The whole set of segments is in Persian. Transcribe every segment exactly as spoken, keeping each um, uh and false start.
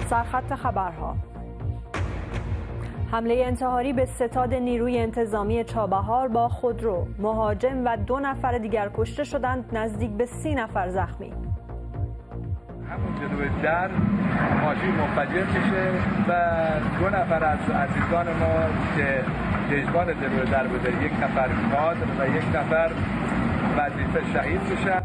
سرخط خبرها. حمله انتحاری به ستاد نیروی انتظامی چابهار با خودرو، مهاجم و دو نفر دیگر کشته شدند، نزدیک به سی نفر زخمی. همون جلوی در ماشین منفجر میشه و دو نفر از عزیزان ما که دژبان جلوی در بوده، یک نفر کادر و یک نفر وظیفه شهید میشن.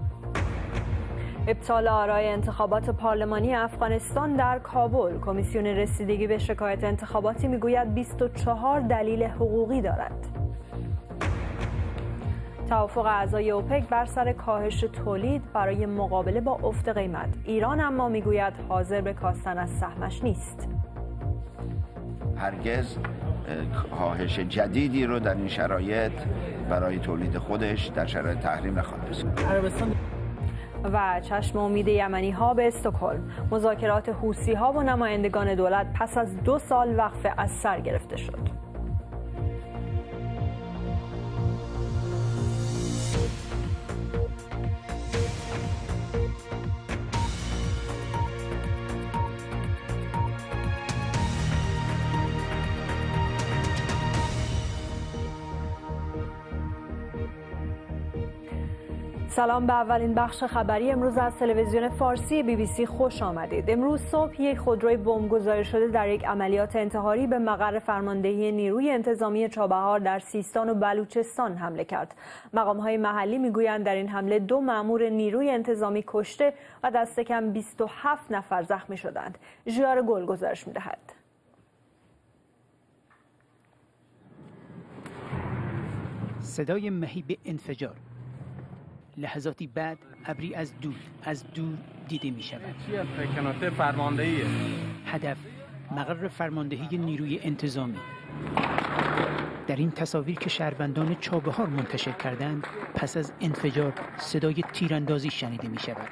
ابطال آرای انتخابات پارلمانی افغانستان در کابل. کمیسیون رسیدگی به شکایت انتخاباتی میگوید بیست و چهار دلیل حقوقی دارد. توافق اعضای اوپک بر سر کاهش تولید برای مقابله با افت قیمت. ایران اما میگوید حاضر به کاستن از سهمش نیست. هرگز کاهش جدیدی رو در این شرایط برای تولید خودش در شرایط تحریم نخواهد رساند. و چشم امید یمنی ها به استکهلم. مذاکرات حوثی ها و نمایندگان دولت پس از دو سال وقفه از سر گرفته شد. سلام، به اولین بخش خبری امروز از تلویزیون فارسی بی بی سی خوش آمدید. امروز صبح یک خودروی بمبگذاری شده در یک عملیات انتحاری به مقر فرماندهی نیروی انتظامی چابهار در سیستان و بلوچستان حمله کرد. مقام‌های محلی میگویند در این حمله دو مأمور نیروی انتظامی کشته و دست کم بیست و هفت نفر زخمی شدند. ژیار گل گزارش می‌دهد. صدای مهیب انفجار. لحظاتی بعد ابری از دور از دور دیده می شود. هدف مقر فرماندهی نیروی انتظامی. در این تصاویر که شهروندان چابهار منتشر کردند، پس از انفجار صدای تیراندازی شنیده می شود.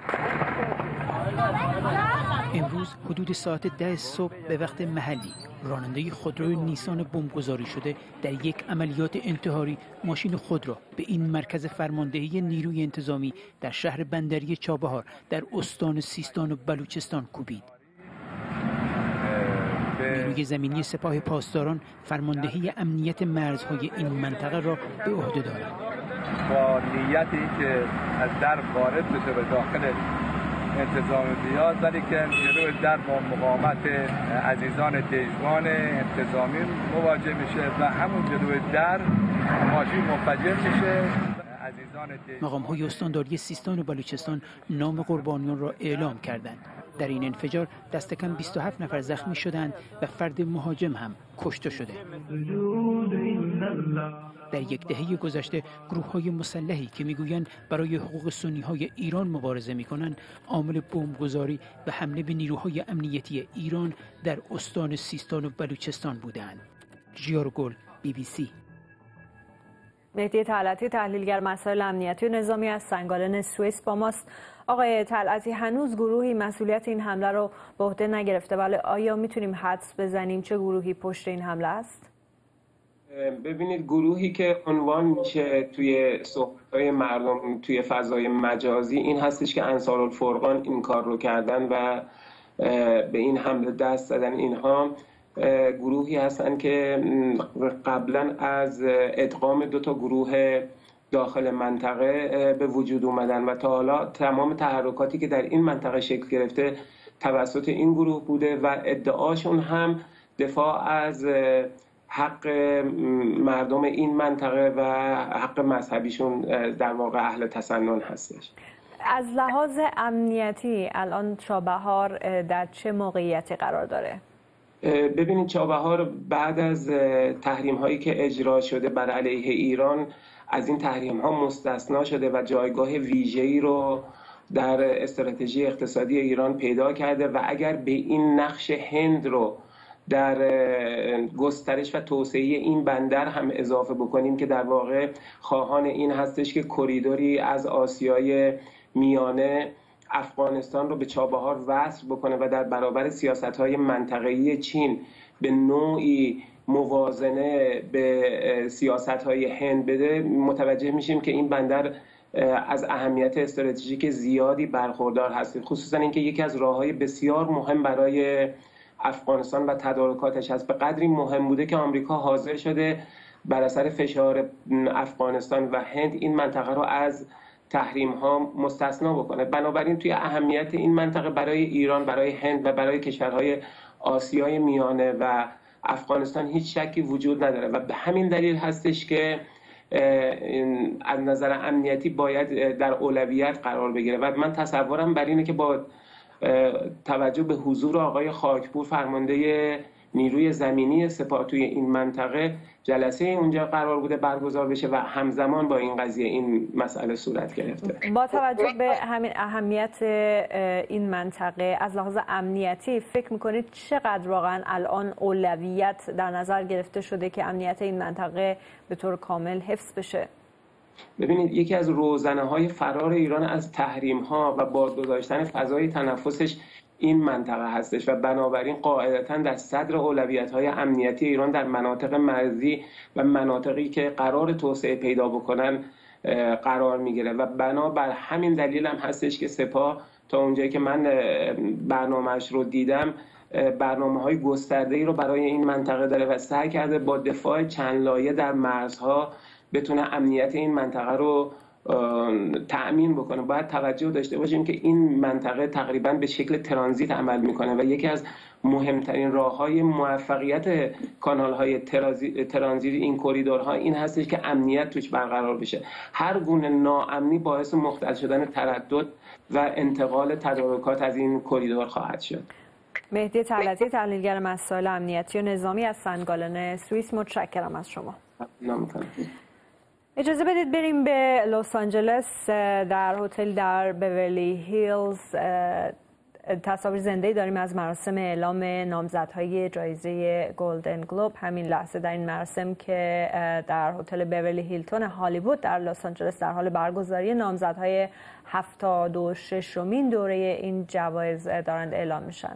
امروز حدود ساعت ده صبح به وقت محلی، راننده خودروی نیسان بمبگذاری شده در یک عملیات انتحاری ماشین خود را به این مرکز فرماندهی نیروی انتظامی در شهر بندری چابهار در استان سیستان و بلوچستان کوبید. نیروی زمینی سپاه پاسداران فرماندهی امنیت مرزهای این منطقه را به عهده دارد. با نیتی که از در وارد بشه به داخل انتظامی بیاد، ولی که جلوی در با مقاومت عزیزان دژبان انتظامی مواجه میشه و همون جلوی در ماشین منفجر میشه. مقام‌های استانداری سیستان و بلوچستان نام قربانیان را اعلام کردند. در این انفجار دست کم بیست و هفت نفر زخمی شدند و فرد مهاجم هم کشته شده. در یک دهه گذشته گروه‌های مسلحی که میگویند برای حقوق سنی‌های ایران مبارزه می‌کنند، عامل بمبگذاری و حمله به نیروهای امنیتی ایران در استان سیستان و بلوچستان بودند. ژیار گل، بی بی سی. مهدی طلعتی، تحلیلگر مسائل امنیتی و نظامی از سنگالن سوئیس با ماست. آقای طلعتی، هنوز گروهی مسئولیت این حمله رو به عهده نگرفته، ولی آیا میتونیم حدس بزنیم چه گروهی پشت این حمله است؟ ببینید، گروهی که عنوان میشه توی صحبت‌های مردم توی فضای مجازی این هستش که انصارالفرقان این کار رو کردن و به این حمله دست زدن. اینها گروهی هستن که قبلا از ادغام دو تا گروه داخل منطقه به وجود اومدن و تا حالا تمام تحرکاتی که در این منطقه شکل گرفته توسط این گروه بوده و ادعاشون هم دفاع از حق مردم این منطقه و حق مذهبیشون در واقع اهل تسنن هستش. از لحاظ امنیتی الان چابهار در چه موقعیتی قرار داره؟ ببینید، چابهار بعد از تحریم هایی که اجرا شده بر علیه ایران از این تحریم ها مستثنا شده و جایگاه ویژه‌ای رو در استراتژی اقتصادی ایران پیدا کرده و اگر به این نقش هند رو در گسترش و توسعه این بندر هم اضافه بکنیم که در واقع خواهان این هستش که کریدوری از آسیای میانه افغانستان رو به چابهار وصل بکنه و در برابر سیاست‌های منطقه‌ای چین به نوعی موازنه به سیاست‌های هند بده، متوجه میشیم که این بندر از اهمیت استراتژیک زیادی برخوردار هستید، خصوصا اینکه یکی از راههای بسیار مهم برای افغانستان و تدارکاتش هست. به قدری مهم بوده که آمریکا حاضر شده بر اثر فشار افغانستان و هند این منطقه رو از تحریم ها مستثنا بکنه. بنابراین توی اهمیت این منطقه برای ایران، برای هند و برای کشورهای آسیای میانه و افغانستان هیچ شکی وجود نداره و به همین دلیل هستش که از نظر امنیتی باید در اولویت قرار بگیره و من تصورم بر اینه که با توجه به حضور آقای خاکپور فرمانده نیروی زمینی سپاه توی این منطقه جلسه اونجا قرار بوده برگزار بشه و همزمان با این قضیه این مسئله صورت گرفته. با توجه به همین اهمیت این منطقه از لحاظ امنیتی فکر میکنید چقدر واقعا الان اولویت در نظر گرفته شده که امنیت این منطقه به طور کامل حفظ بشه؟ ببینید یکی از روزنه‌های فرار ایران از تحریم‌ها و بازگذاشتن فضای تنفسش این منطقه هستش و بنابراین قاعدتاً در صدر اولویت‌های امنیتی ایران در مناطق مرزی و مناطقی که قرار توسعه پیدا بکنن قرار میگیره و بنابر همین دلیل هم هستش که سپاه تا اونجایی که من برنامه‌اش رو دیدم برنامه‌های گسترده‌ای رو برای این منطقه داره و سعی کرده با دفاع چند لایه در مرزها بتونه امنیت این منطقه رو تأمین بکنه. باید توجه داشته باشیم که این منطقه تقریبا به شکل ترانزیت عمل میکنه و یکی از مهمترین راههای موفقیت کانالهای ترانزیت این کریدورها این هستش که امنیت توش برقرار بشه. هر گونه ناامنی باعث مختل شدن تردد و انتقال تدارکات از این کریدور خواهد شد. مهدی طلعتی، تحلیلگر مسائل امنیتی و نظامی از سنگالن سوئیس، متشکرم از شما. اجازه بدید بریم به لس آنجلس. در هتل در بیورلی هیلز تصاویر زنده‌ای داریم از مراسم اعلام نامزدهای جایزه گلدن گلوب. همین لحظه در این مراسم که در هتل بیورلی هیلتون هالیوود در لس آنجلس در حال برگزاری نامزدهای هفتاد و ششمین دوره این جوایز دارند اعلام میشن.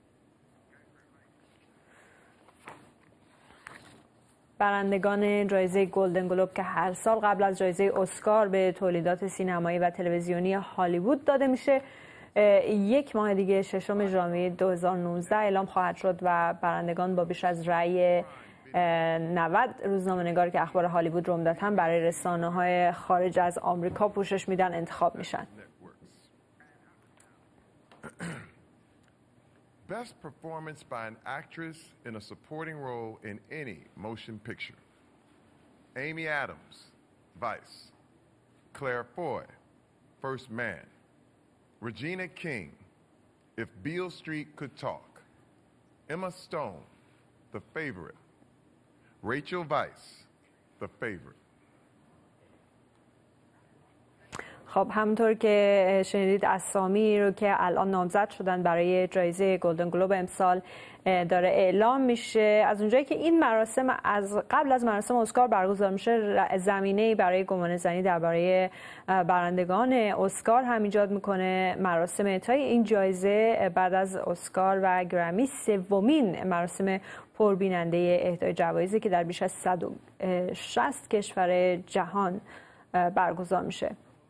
برندگان جایزه گلدن گلوب که هر سال قبل از جایزه اسکار به تولیدات سینمایی و تلویزیونی هالیوود داده میشه، یک ماه دیگه ششم ژانویه دو هزار و نوزده اعلام خواهد شد و برندگان با بیش از رأی نود روزنامه‌نگاری که اخبار هالیوود رو عمدتاً برای رسانه‌های خارج از آمریکا پوشش میدن انتخاب میشن. Best performance by an actress in a supporting role in any motion picture. Amy Adams, Vice. Claire Foy, First Man. Regina King, If Beale Street Could Talk. Emma Stone, The Favorite. Rachel Weisz, The Favorite. خب همونطور که شنیدید اسامی رو که الان نامزد شدن برای جایزه گلدن گلوب امسال داره اعلام میشه. از اونجایی که این مراسم از قبل از مراسم اسکار برگزار میشه، زمینه‌ای برای گمانه‌زنی درباره برندگان اسکار هم ایجاد میکنه. مراسم اعطای این جایزه بعد از اسکار و گرمی سومین مراسم پربیننده اهدای جوایزی که در بیش از صد و شصت کشور جهان برگزار میشه.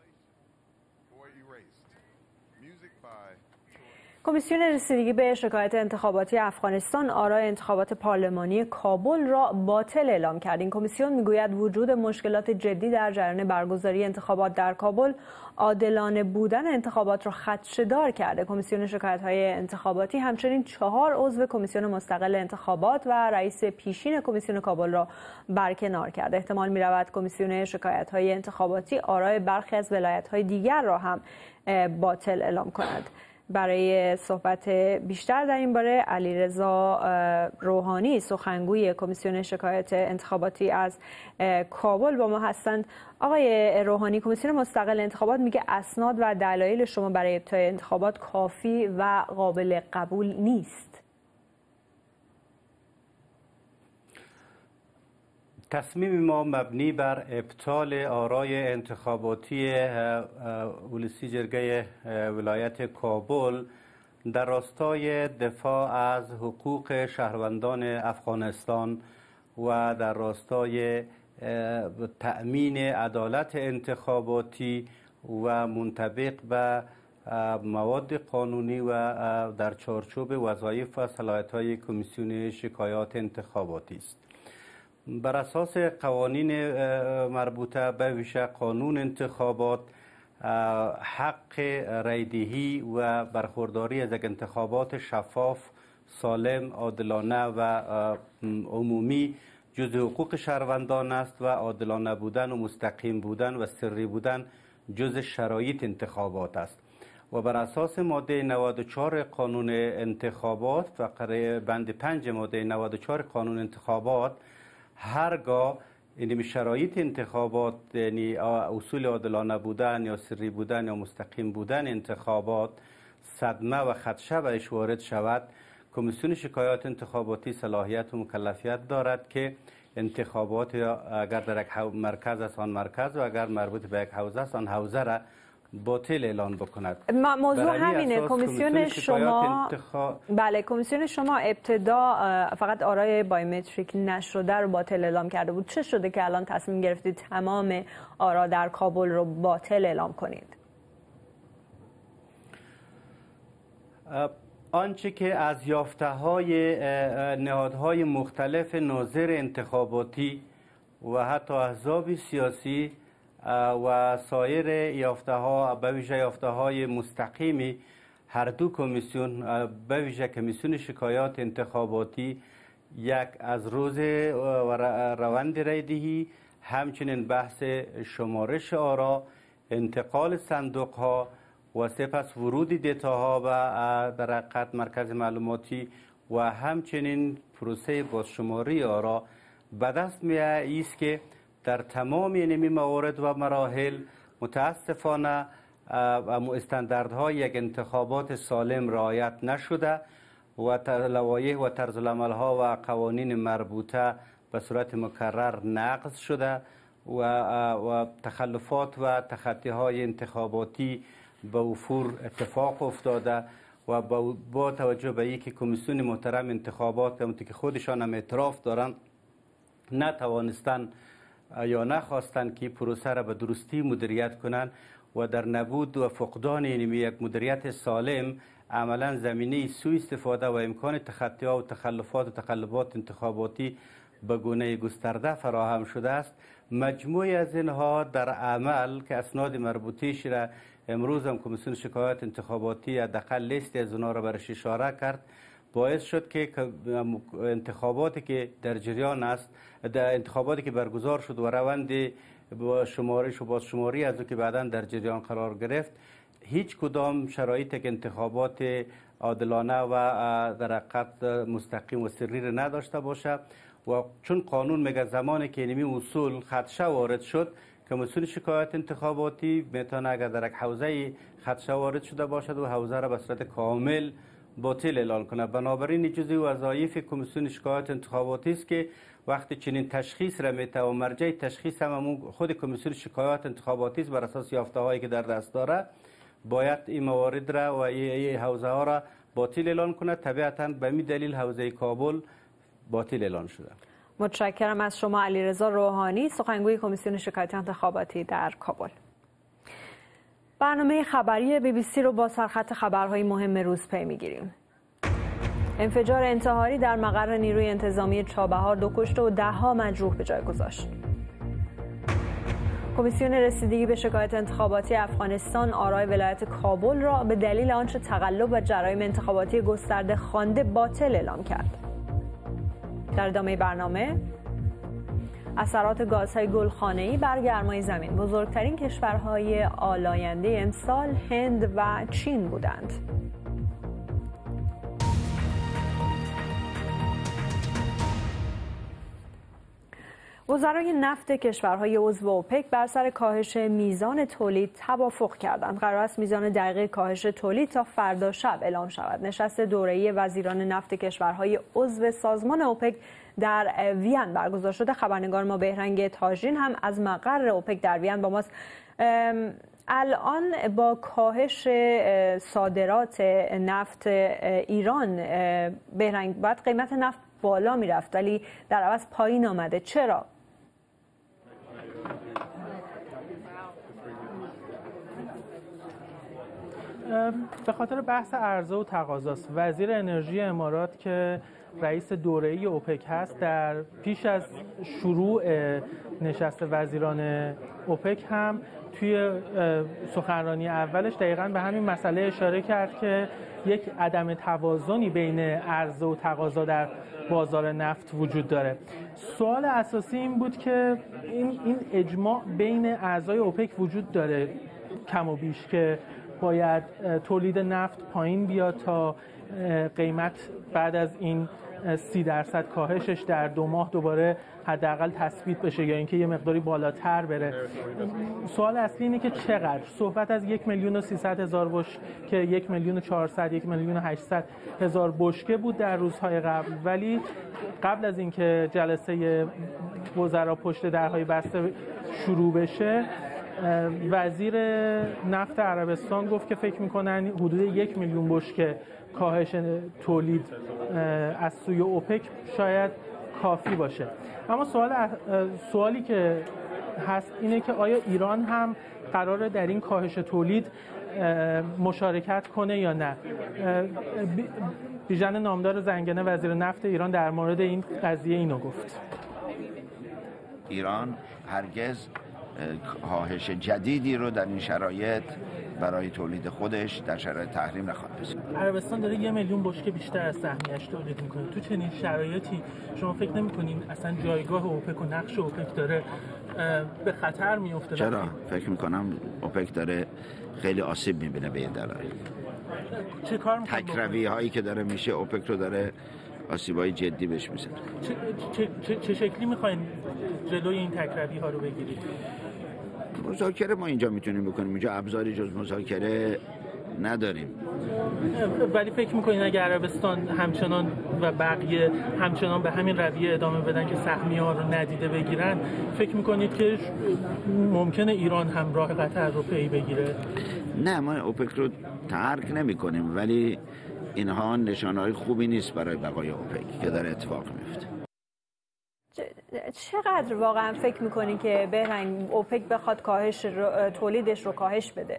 کمیسیون رسیدگی به شکایت انتخاباتی افغانستان آرای انتخابات پارلمانی کابل را باطل اعلام کرد. این کمیسیون میگوید وجود مشکلات جدی در جریان برگزاری انتخابات در کابل عادلانه بودن انتخابات را خدشه‌دار کرده. کمیسیون شکایت‌های انتخاباتی همچنین چهار عضو کمیسیون مستقل انتخابات و رئیس پیشین کمیسیون کابل را برکنار کرده. احتمال می‌رود کمیسیون شکایت‌های انتخاباتی آرای برخی از ولایت‌های دیگر را هم باطل اعلام کند. برای صحبت بیشتر در این باره علیرضا روحانی، سخنگوی کمیسیون شکایت انتخاباتی از کابل با ما هستند. آقای روحانی، کمیسیون مستقل انتخابات میگه اسناد و دلایل شما برای ابطال انتخابات کافی و قابل قبول نیست. تصمیم ما مبنی بر ابطال آرای انتخاباتی ولسی جرگه ولایت کابل در راستای دفاع از حقوق شهروندان افغانستان و در راستای تأمین عدالت انتخاباتی و منطبق به مواد قانونی و در چارچوب وظایف و صلاحیت‌های کمیسیون شکایات انتخاباتی است. بر اساس قوانین مربوطه به ویژه قانون انتخابات، حق رایدهی و برخورداری از یک انتخابات شفاف، سالم، عادلانه و عمومی جزء حقوق شهروندان است و عادلانه بودن و مستقیم بودن و سری بودن جزء شرایط انتخابات است. و بر اساس ماده نود و چهار قانون انتخابات و بند پنج ماده نود و چهار قانون انتخابات، هرگاه این شرایط انتخابات، یعنی اصول عادلانه بودن یا سری بودن یا مستقیم بودن انتخابات، صدمه و خدشه بهش وارد شود، کمیسیون شکایات انتخاباتی صلاحیت و مکلفیت دارد که انتخابات اگر در یک مرکز است آن مرکز و اگر مربوط به یک حوزه است آن حوزه را باطل اعلان بکند. موضوع همینه. کمیسیون شما انتخاب... بله کمیسیون شما ابتدا فقط آرای بایومتریک نشده رو باطل اعلام کرده بود. چه شده که الان تصمیم گرفتید تمام آرا در کابل رو باطل اعلام کنید؟ آنچه که از یافته‌های نهادهای مختلف ناظر انتخاباتی و حتی احزاب سیاسی و سایر یافته‌ها، به ویژه یافته‌های مستقیمی هر دو کمیسیون، به ویژه کمیسیون شکایات انتخاباتی، یک از روز روند رایدهی، همچنین بحث شمارش آرا، انتقال صندوق‌ها و سپس ورود دیتاها و در حقیقت مرکز معلوماتی و همچنین پروسه بازشماری آرا به دست می‌آید است که در تمام این موارد و مراحل متاسفانه استانداردهای یک انتخابات سالم رعایت نشده و لوایح و طرز العمل‌ها و قوانین مربوطه به صورت مکرر نقض شده و و تخلفات و تخطی‌های انتخاباتی به وفور اتفاق افتاده و با توجه به اینکه کمیسیون محترم انتخابات که خودشان هم اعتراف دارند نتوانستند یا نخواستند که پروسه را به درستی مدیریت کنند و در نبود و فقدان یک مدیریت سالم عملا زمینه سوء استفاده و امکان تخطی‌ها و تخلفات و تقلبات انتخاباتی به گونه گسترده فراهم شده است. مجموعی از اینها در عمل که اسناد مربوطه‌اش را امروز هم کمیسیون شکایات انتخاباتی حداقل لیست از اونها را برش اشاره کرد، باعث شد که انتخاباتی که در جریان است، در انتخاباتی که برگزار شد و روند با شمارش و بازشماری از او که بعداً در جریان قرار گرفت، هیچ کدام شرایط که انتخابات عادلانه و در حقیقت مستقیم و سری را نداشته باشه و چون قانون میگه زمانی که اینمی اصول خدشه وارد شد، کمیسیون شکایات انتخاباتی میتونه اگر در یک حوزه خدشه وارد شده باشد و حوزه را به صورت کامل باطل اعلان کنه. بنابراین جزء وظایف کمیسیون شکایات انتخاباتی است که وقتی چنین تشخیص را میته و مرجع تشخیص هم خود کمیسیون شکایات انتخاباتی است، بر اساس یافته‌هایی که در دست داره باید این موارد را و این حوزه ها را باطل اعلان کنه. طبیعتاً به می دلیل حوزه کابل باطل اعلان شده. متشکرم از شما علیرضا روحانی، سخنگوی کمیسیون شکایات انتخاباتی در کابل. برنامه خبری بی بی سی رو با سرخط خبرهای مهم روز پی میگیریم. انفجار انتحاری در مقر نیروی انتظامی چابهار دو کشته و ده ها مجروح به جای گذاشت. کمیسیون رسیدگی به شکایات انتخاباتی افغانستان آرای ولایت کابل را به دلیل آنچه تقلب و جرایم انتخاباتی گسترده خوانده باطل اعلام کرد. در ادامه برنامه اثرات گازهای گلخانه‌ای بر گرمای زمین، بزرگترین کشورهای آلاینده امسال هند و چین بودند. وزرای نفت کشورهای عضو اوپک بر سر کاهش میزان تولید توافق کردند. قرار است میزان دقیق کاهش تولید تا فردا شب اعلام شود. نشست دوره‌ای وزیران نفت کشورهای عضو سازمان اوپک در وین برگزار شده. خبرنگار ما بهرنگ تاجین هم از مقر اوپک در وین با ماست. الان با کاهش صادرات نفت ایران بهرنگ بعد قیمت نفت بالا میرفت ولی در عوض پایین آمده. چرا؟ به خاطر بحث عرضه و تقاضاست. وزیر انرژی امارات که رئیس دوره‌ای اوپک هست، در پیش از شروع نشست وزیران اوپک هم توی سخنرانی اولش دقیقاً به همین مسئله اشاره کرد که یک عدم توازنی بین عرضه و تقاضا در بازار نفت وجود داره. سوال اساسی این بود که این این اجماع بین اعضای اوپک وجود داره کم و بیش که باید تولید نفت پایین بیاد تا قیمت بعد از این سی درصد کاهشش در دو ماه دوباره حداقل تثبیت بشه یا اینکه یه مقداری بالاتر بره. سوال اصلی اینه که چقدر؟ صحبت از یک میلیون و سیصد هزار بشکه که یک میلیون و چهارصد، یک میلیون و هشتصد هزار بشکه بود در روزهای قبل، ولی قبل از اینکه جلسه وزرا پشت درهای بسته شروع بشه وزیر نفت عربستان گفت که فکر میکنن حدود یک میلیون بشکه کاهش تولید از سوی اوپک شاید کافی باشه. اما سوال سوالی که هست اینه که آیا ایران هم قراره در این کاهش تولید مشارکت کنه یا نه؟ بیژن نامدار زنگنه وزیر نفت ایران در مورد این قضیه اینو گفت. ایران هرگز کاهش جدیدی رو در این شرایط برای تولید خودش در شرایط تحریم نخواهد پذیرفت. عربستان داره یه میلیون بشکه بیشتر از سهمیه‌اش تولید میکنه. تو چنین شرایطی شما فکر نمی‌کنین اصلا جایگاه اوپک و نقش اوپک داره به خطر میفته؟ چرا؟ فکر میکنم اوپک داره خیلی آسیب میبینه به این دلایل. چه کار میکنه؟ تکروی هایی که داره میشه اوپک رو داره آسیبای جدی بهش میزنه. چه, چه, چه, چه شکلی میخواین جلوی این تکروی ها رو بگیرید؟ مذاکره ما اینجا میتونیم بکنیم، اینجا ابزاری جز مذاکره نداریم. ولی فکر میکنین اگر عربستان همچنان و بقیه همچنان به همین رویه ادامه بدن که سهمیه ها رو ندیده بگیرن، فکر میکنید که ممکنه ایران هم راه قطر رو پی بگیره؟ نه، ما اوپک رو ترک نمی کنیم، ولی اینها نشانه‌های خوبی نیست برای بقای اوپک که داره اتفاق میفته. چقدر واقعا فکر میکنی که بهرنگ اوپک بخواد کاهش رو، تولیدش رو کاهش بده؟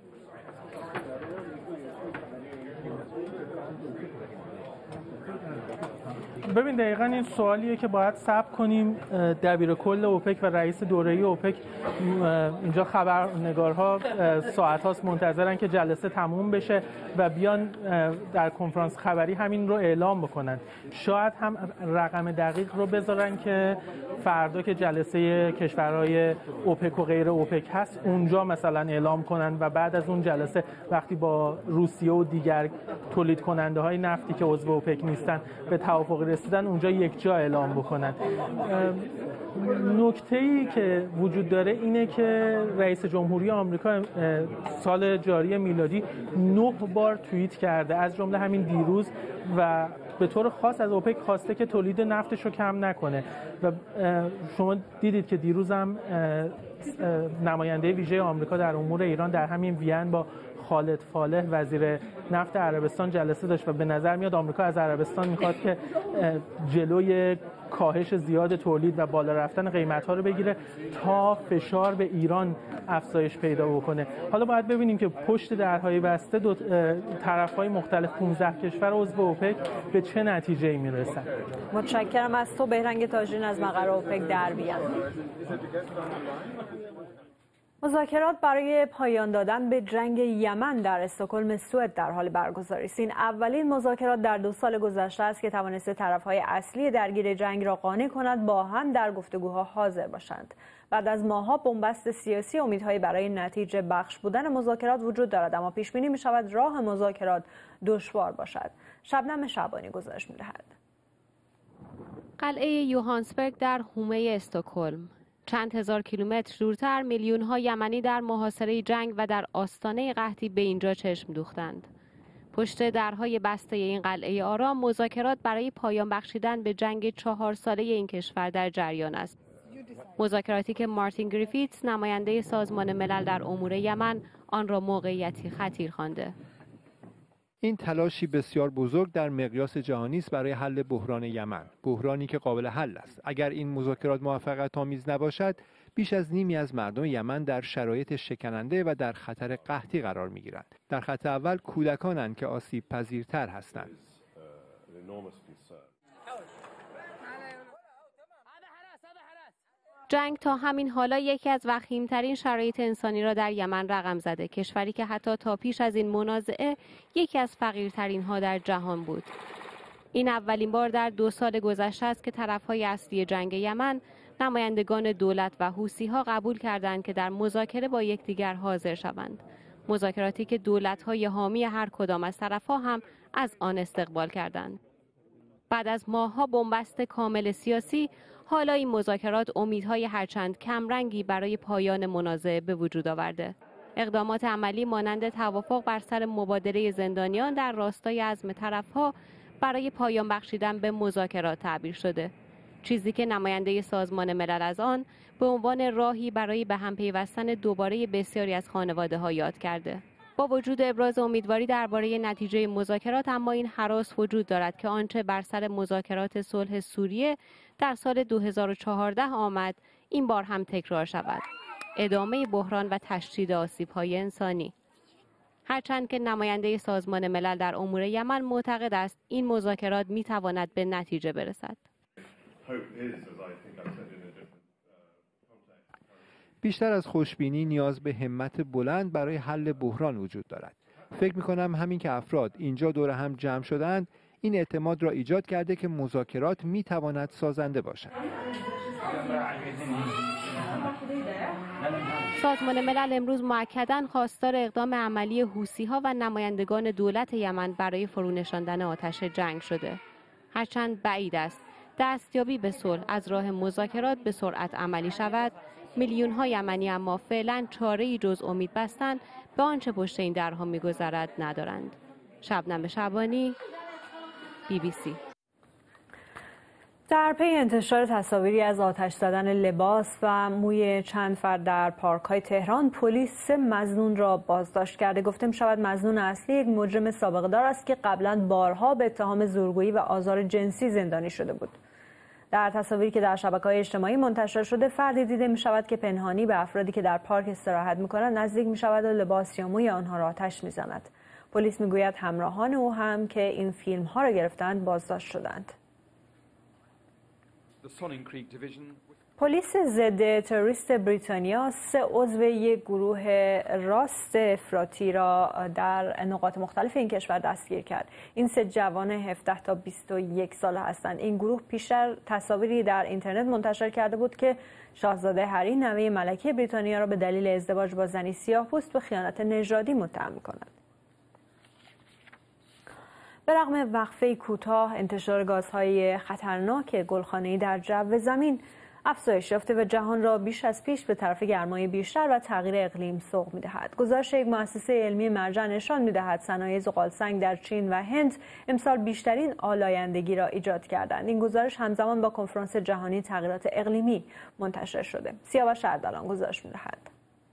ببین دقیقاً این سوالیه که باید صبر کنیم دبیر کل اوپک و رئیس دوره‌ای اوپک اینجا خبرنگارها ساعت هاست منتظرن که جلسه تموم بشه و بیان در کنفرانس خبری همین رو اعلام بکنن. شاید هم رقم دقیق رو بذارن که فردا که جلسه کشورهای اوپک و غیر اوپک هست اونجا مثلا اعلام کنن و بعد از اون جلسه وقتی با روسیه و دیگر تولید کننده های نفتی که عضو اوپک نیستن به توافق رسیدن اونجا یک جا اعلام بکنن. نکته‌ای که وجود داره اینه که رئیس جمهوری آمریکا سال جاری میلادی نه بار توییت کرده، از جمله همین دیروز، و به طور خاص از اوپک خواسته که تولید نفتش رو کم نکنه. و شما دیدید که دیروز هم نماینده ویژه آمریکا در امور ایران در همین وین با خالد فالح وزیر نفت عربستان جلسه داشت و به نظر میاد آمریکا از عربستان میخواد که جلوی کاهش زیاد تولید و بالا رفتن قیمت‌ها رو بگیره تا فشار به ایران افزایش پیدا بکنه. حالا باید ببینیم که پشت درهای بسته دو طرف‌های مختلف پانزده کشور عضو اوپک به چه نتیجه‌ای میرسن. متشکرم از تو بهرنگ تاجرین از مقر اوپک در وین. مذاکرات برای پایان دادن به جنگ یمن در استکهلم سوئد در حال برگزاری است. این اولین مذاکرات در دو سال گذشته است که توانسته طرف‌های اصلی درگیر جنگ را قانع کند با هم در گفتگوها حاضر باشند. بعد از ماه‌ها بنبست سیاسی، امیدهایی برای نتیجه بخش بودن مذاکرات وجود دارد، اما پیش بینی می‌شود راه مذاکرات دشوار باشد. شبنم شعبانی گزارش می‌دهد. قلعه یوهانسبرگ در حومه استکهلم. چند هزار کیلومتر دورتر میلیون‌ها یمنی در محاصره جنگ و در آستانه قحطی به اینجا چشم دوختند. پشت درهای بسته این قلعه آرام مذاکرات برای پایان بخشیدن به جنگ چهار ساله این کشور در جریان است. مذاکراتی که مارتین گریفیتس نماینده سازمان ملل در امور یمن آن را موقعیتی خطیر خوانده. این تلاشی بسیار بزرگ در مقیاس جهانی است برای حل بحران یمن، بحرانی که قابل حل است. اگر این مذاکرات موفقیت آمیز نباشد، بیش از نیمی از مردم یمن در شرایط شکننده و در خطر قحطی قرار می‌گیرند. در خط اول کودکانند که آسیب پذیرتر هستند. جنگ تا همین حالا یکی از وخیم‌ترین شرایط انسانی را در یمن رقم زده، کشوری که حتی تا پیش از این منازعه یکی از فقیرترین ها در جهان بود. این اولین بار در دو سال گذشته است که طرف‌های اصلی جنگ یمن، نمایندگان دولت و حوثی‌ها قبول کردند که در مذاکره با یکدیگر حاضر شوند. مذاکراتی که دولت‌های حامی هر کدام از طرف‌ها هم از آن استقبال کردند. بعد از ماه‌ها بنبست کامل سیاسی، حالا این مذاکرات امیدهای هرچند کمرنگی برای پایان منازعه به وجود آورده. اقدامات عملی مانند توافق بر سر مبادله زندانیان در راستای عزم طرف‌ها برای پایان بخشیدن به مذاکرات تعبیر شده، چیزی که نماینده سازمان ملل از آن به عنوان راهی برای به هم پیوستن دوباره بسیاری از خانواده‌ها یاد کرده. با وجود ابراز امیدواری درباره نتیجه مذاکرات، اما این هراس وجود دارد که آنچه بر سر مذاکرات صلح سوریه در سال دو هزار و چهارده آمد این بار هم تکرار شود: ادامه بحران و تشدید آسیب‌های انسانی. هرچند که نماینده سازمان ملل در امور یمن معتقد است این مذاکرات می‌تواند به نتیجه برسد. بیشتر از خوشبینی نیاز به همت بلند برای حل بحران وجود دارد. فکر می‌کنم همین که افراد اینجا دور هم جمع شدند، این اعتماد را ایجاد کرده که مذاکرات می‌تواند سازنده باشد. سازمان ملل امروز مؤکداً خواستار اقدام عملی حوثی‌ها و نمایندگان دولت یمن برای فرونشاندن آتش جنگ شده. هرچند بعید است دستیابی به صلح از راه مذاکرات به سرعت عملی شود، میلیون‌ها یمنی اما فعلاً چاره‌ای جز امید بستن به آنچه پشت این درها می‌گذرد ندارند. شبنم شعبانی، بی بی سی. در پی انتشار تصاویری از آتش زدن لباس و موی چند فرد در پارک‌های تهران، پلیس سه مظنون را بازداشت کرده. گفته می‌شود مظنون اصلی یک مجرم سابقه‌دار است که قبلاً بارها به اتهام زورگویی و آزار جنسی زندانی شده بود. در تصاویری که در شبکه‌های اجتماعی منتشر شده، فردی دیده می‌شود که پنهانی به افرادی که در پارک استراحت می‌کنند نزدیک می‌شود و لباس یا موی آنها را آتش می‌زند. پلیس می‌گوید همراهان او هم که این فیلم‌ها را گرفتند بازداشت شدند. پلیس ضد تروریست بریتانیا سه عضو یک گروه راست افراطی را در نقاط مختلف این کشور دستگیر کرد. این سه جوان هفده تا بیست و یک ساله هستند. این گروه پیشتر تصاویری در اینترنت منتشر کرده بود که شاهزاده هری نوه ملکه بریتانیا را به دلیل ازدواج با زنی سیاه‌پوست به خیانت نژادی متهم می‌کند. به رغم وقفه کوتاه انتشار گازهای خطرناک گلخانه‌ای در جو زمین افزایش یافته و جهان را بیش از پیش به طرف گرمای بیشتر و تغییر اقلیم سوق می‌دهد. گزارش یک مؤسسه علمی مرجع نشان می‌دهد صنایع زغالسنگ در چین و هند امسال بیشترین آلایندگی را ایجاد کردند. این گزارش همزمان با کنفرانس جهانی تغییرات اقلیمی منتشر شده. سیاوش اردلان گزارش می‌دهد.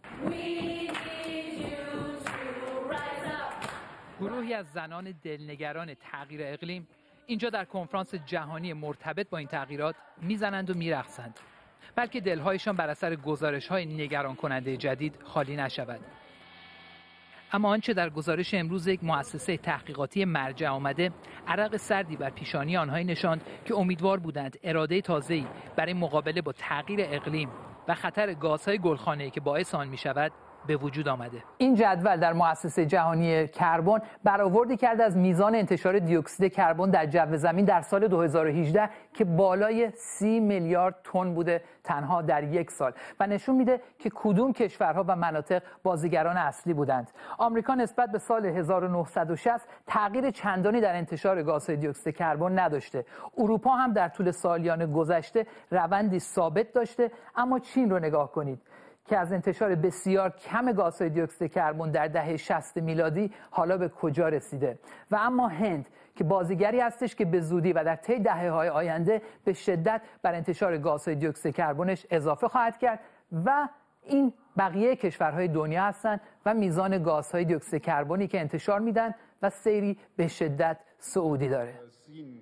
گروهی از زنان دلنگران تغییر اقلیم اینجا در کنفرانس جهانی مرتبط با این تغییرات میزنند و میرقصند، بلکه دلهایشان بر اثر گزارش‌های نگران کننده جدید خالی نشود. اما آنچه در گزارش امروز یک مؤسسه تحقیقاتی مرجع آمده، عرق سردی بر پیشانی آنها نشاند که امیدوار بودند اراده تازه‌ای برای مقابله با تغییر اقلیم و خطر گازهای گلخانه‌ای که باعث آن می‌شود به وجود آمده. این جدول در مؤسسه جهانی کربن برآوردی کرده از میزان انتشار دی اکسید کربن در جو زمین در سال دو هزار و هجده که بالای سی میلیارد تن بوده تنها در یک سال و نشون میده که کدوم کشورها و مناطق بازیگران اصلی بودند. آمریکا نسبت به سال هزار و نهصد و شصت تغییر چندانی در انتشار گازهای دی اکسید کربن نداشته. اروپا هم در طول سالیان گذشته روندی ثابت داشته، اما چین رو نگاه کنید که از انتشار بسیار کم گازهای دی اکسید کربن در دهه شصت میلادی حالا به کجا رسیده. و اما هند که بازیگری هستش که به زودی و در طی دهه‌های آینده به شدت بر انتشار گازهای دی اکسید کربنش اضافه خواهد کرد و این بقیه کشورهای دنیا هستند و میزان گازهای دی اکسید کربنی که انتشار میدن و سیری به شدت صعودی داره.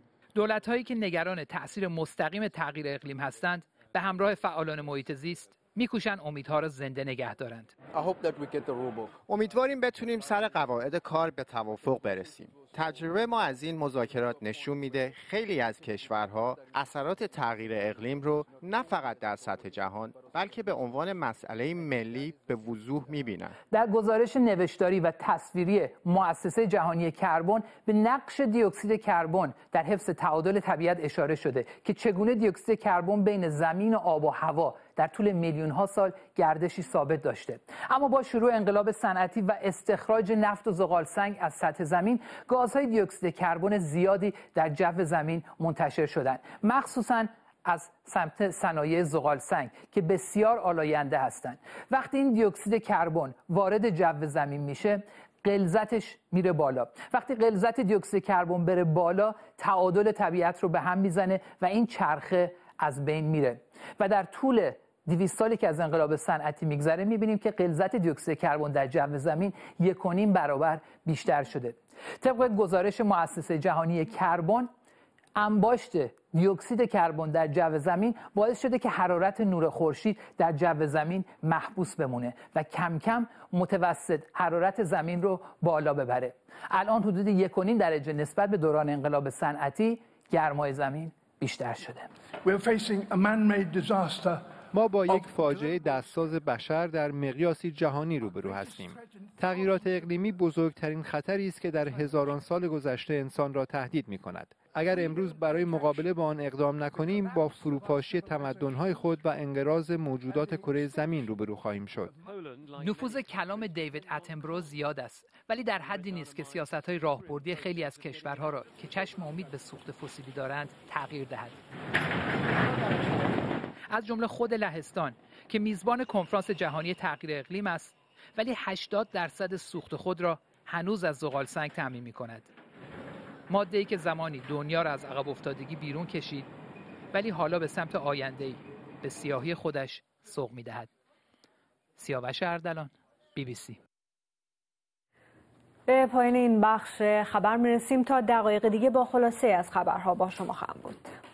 دولت‌هایی که نگران تأثیر مستقیم تغییر اقلیم هستند به همراه فعالان محیط زیست میکوشن امیدها را زنده نگه دارند. امیدواریم بتونیم سر قواعد کار به توافق برسیم. تجربه ما از این مذاکرات نشون میده خیلی از کشورها اثرات تغییر اقلیم رو نه فقط در سطح جهان بلکه به عنوان مسئله ملی به وضوح میبینن. در گزارش نوشتاری و تصویری مؤسسه جهانی کربن به نقش دیوکسید کربن در حفظ تعادل طبیعت اشاره شده که چگونه دیوکسید کربن بین زمین و آب و هوا در طول میلیون ها سال گردشی ثابت داشته. اما با شروع انقلاب صنعتی و استخراج نفت و زغال سنگ از سطح زمین، گازهای دیوکسید کربن زیادی در جو زمین منتشر شدند، مخصوصاً از سمت صنایع زغال سنگ که بسیار آلاینده هستند. وقتی این دیوکسید کربن وارد جو زمین میشه، غلظتش میره بالا. وقتی غلظت دیوکسید کربن بره بالا، تعادل طبیعت رو به هم میزنه و این چرخه از بین میره. و در طول دویست سالی که از انقلاب صنعتی میگذره میبینیم که غلظت دیوکسید کربن در جو زمین یک و نیم برابر بیشتر شده. طبق گزارش مؤسسه جهانی کربن، انباشت دیوکسید کربن در جو زمین باعث شده که حرارت نور خورشید در جو زمین محبوس بمونه و کم کم متوسط حرارت زمین رو بالا ببره. الان حدود یک و نیم درجه نسبت به دوران انقلاب صنعتی گرمای زمین بیشتر شده. ما با یک فاجعه دستساز بشر در مقیاسی جهانی روبرو هستیم. تغییرات اقلیمی بزرگترین خطری است که در هزاران سال گذشته انسان را تهدید می‌کند. اگر امروز برای مقابله با آن اقدام نکنیم، با فروپاشی تمدن‌های خود و انقراض موجودات کره زمین روبرو خواهیم شد. نفوذ کلام دیوید اتنبرو زیاد است، ولی در حدی نیست که سیاست‌های راهبردی خیلی از کشورها را که چشم امید به سوخت فسیلی دارند تغییر دهد. از جمله خود لهستان که میزبان کنفرانس جهانی تغییر اقلیم است، ولی هشتاد درصد سوخت خود را هنوز از زغال سنگ تامین می‌کند. ماده‌ای که زمانی دنیا را از عقب افتادگی بیرون کشید، ولی حالا به سمت آینده‌ای به سیاهی خودش سوق می‌دهد. سیاوش اردلان، بی بی سی. به پایان این بخش خبر می‌رسیم. تا دقایق دیگه با خلاصه از خبرها با شما خواهم بود.